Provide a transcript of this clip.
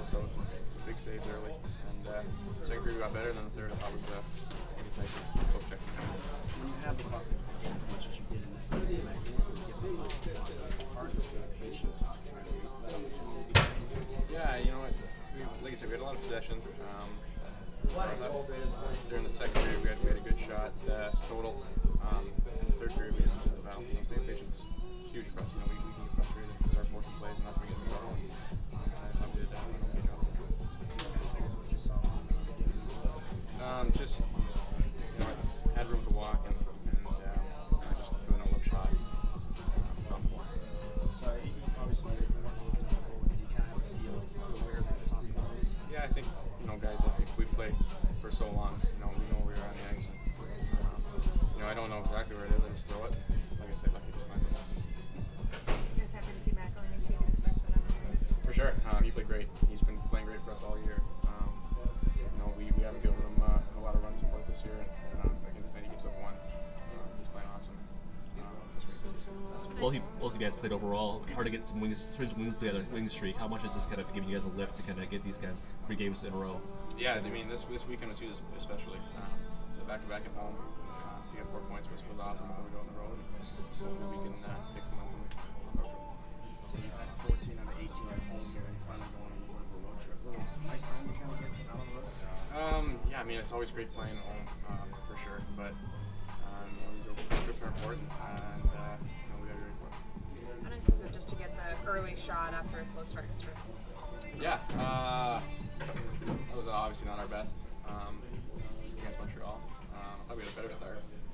So big saves early, and second period we got better. Then the third I thought was pretty tight. Both checked. When you have the puck as much as you did in this game tonight, it's hard to stay patient to try to wait for that opportunity. Yeah, you know what? Like I said, we had a lot of possession. During the second period, we had a good shot total. In the third period, we had the battle. Staying patient's huge for us. You know, we can get frustrated. It's our force of plays, and that's when we get in trouble. I thought we did an okay job. Just you know, I had room to walk, and just doing a look shot. So obviously, you kind of have to feel aware of the top guys. Yeah, I think guys. I think we've played for so long. We know where we're on the ice. And, I don't know exactly where it is. I just throw it. Like I said, lucky just finds it. You guys happy to see Matt going into his first win on the ice? For sure. He played great. He's been playing great for us all year. We haven't given him a lot of run support this year. I think he gives up one. He's playing awesome. Well, both of you guys played overall. Hard to get some wings together, wing streak. How much is this kind of giving you guys a lift to kind of get these guys 3 games in a row? Yeah, I mean this weekend was huge, especially the back-to-back at home. So you get 4 points was awesome when we go on the road. Hopefully we can take some momentum. So you've had 14 out of 18 at home here, and you finally go on a little bit of a road trip. Nice time to kind of get out on the road. Yeah, I mean it's always great playing at home for sure, but these road trips are important, and we got to be ready for it. How nice was it just to get the early shot after a slow start yesterday? Yeah, that was obviously not our best against Montreal. I thought we had a better start.